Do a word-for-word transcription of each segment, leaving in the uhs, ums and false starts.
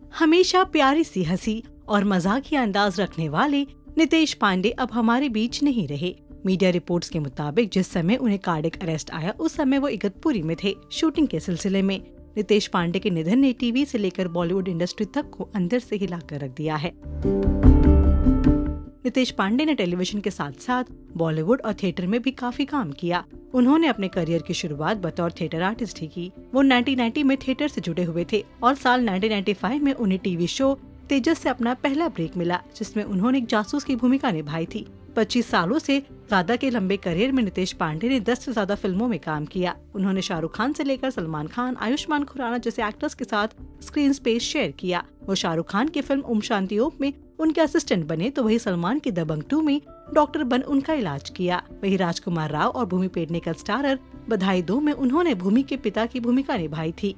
हमेशा प्यारी सी हंसी और मजाकिया अंदाज रखने वाले नितेश पांडे अब हमारे बीच नहीं रहे। मीडिया रिपोर्ट्स के मुताबिक जिस समय उन्हें कार्डियक अरेस्ट आया उस समय वो इगतपुरी में थे शूटिंग के सिलसिले में। नितेश पांडे के निधन ने टीवी से लेकर बॉलीवुड इंडस्ट्री तक को अंदर से हिला कर रख दिया है। नितेश पांडे ने टेलीविजन के साथ साथ बॉलीवुड और थिएटर में भी काफी काम किया। उन्होंने अपने करियर की शुरुआत बतौर थिएटर आर्टिस्ट ही की। वो उन्नीस सौ नब्बे में थिएटर से जुड़े हुए थे और साल उन्नीस सौ पचानवे में उन्हें टीवी शो तेजस से अपना पहला ब्रेक मिला, जिसमें उन्होंने एक जासूस की भूमिका निभाई थी। पच्चीस सालों से ज्यादा के लंबे करियर में नितेश पांडे ने दस से ज्यादा फिल्मों में काम किया। उन्होंने शाहरुख खान से लेकर सलमान खान, आयुष्मान खुराना जैसे एक्टर्स के साथ स्क्रीन स्पेस शेयर किया। वो शाहरुख खान की फिल्म ओम शांति ओम में उनके असिस्टेंट बने तो वही सलमान की दबंग टू में डॉक्टर बन उनका इलाज किया। वही राजकुमार राव और भूमि पेडनेकर स्टारर बधाई दो में उन्होंने भूमि के पिता की भूमिका निभाई थी।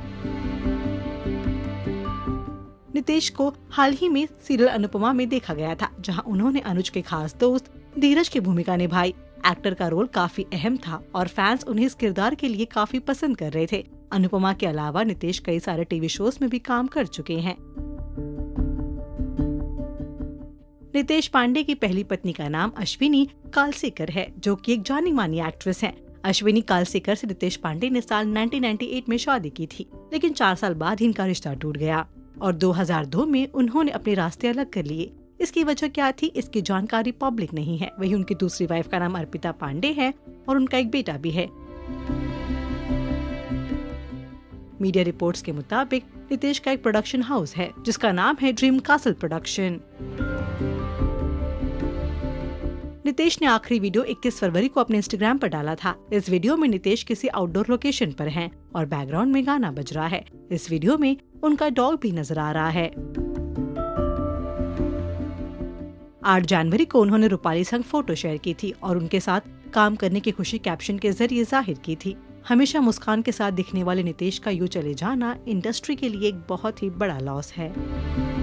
नितेश को हाल ही में सीरियल अनुपमा में देखा गया था, जहां उन्होंने अनुज के खास दोस्त धीरज की भूमिका निभाई। एक्टर का रोल काफी अहम था और फैंस उन्हें इस किरदार के लिए काफी पसंद कर रहे थे। अनुपमा के अलावा नितेश कई सारे टीवी शोज में भी काम कर चुके हैं। नितेश पांडे की पहली पत्नी का नाम अश्विनी कालसेकर है, जो कि एक जानी मानी एक्ट्रेस हैं। अश्विनी कालसेकर से नितेश पांडे ने साल उन्नीस सौ अट्ठानवे में शादी की थी, लेकिन चार साल बाद ही इनका रिश्ता टूट गया और दो हज़ार दो में उन्होंने अपने रास्ते अलग कर लिए। इसकी वजह क्या थी, इसकी जानकारी पब्लिक नहीं है। वही उनकी दूसरी वाइफ का नाम अर्पिता पांडे है और उनका एक बेटा भी है। मीडिया रिपोर्ट्स के मुताबिक नितेश का एक प्रोडक्शन हाउस है जिसका नाम है ड्रीम कासल प्रोडक्शन। नितेश ने आखिरी वीडियो इक्कीस फरवरी को अपने इंस्टाग्राम पर डाला था। इस वीडियो में नितेश किसी आउटडोर लोकेशन पर हैं और बैकग्राउंड में गाना बज रहा है। इस वीडियो में उनका डॉग भी नजर आ रहा है। आठ जनवरी को उन्होंने रूपाली संग फोटो शेयर की थी और उनके साथ काम करने की खुशी कैप्शन के जरिए जाहिर की थी। हमेशा मुस्कान के साथ दिखने वाले नितेश का यूं चले जाना इंडस्ट्री के लिए एक बहुत ही बड़ा लॉस है।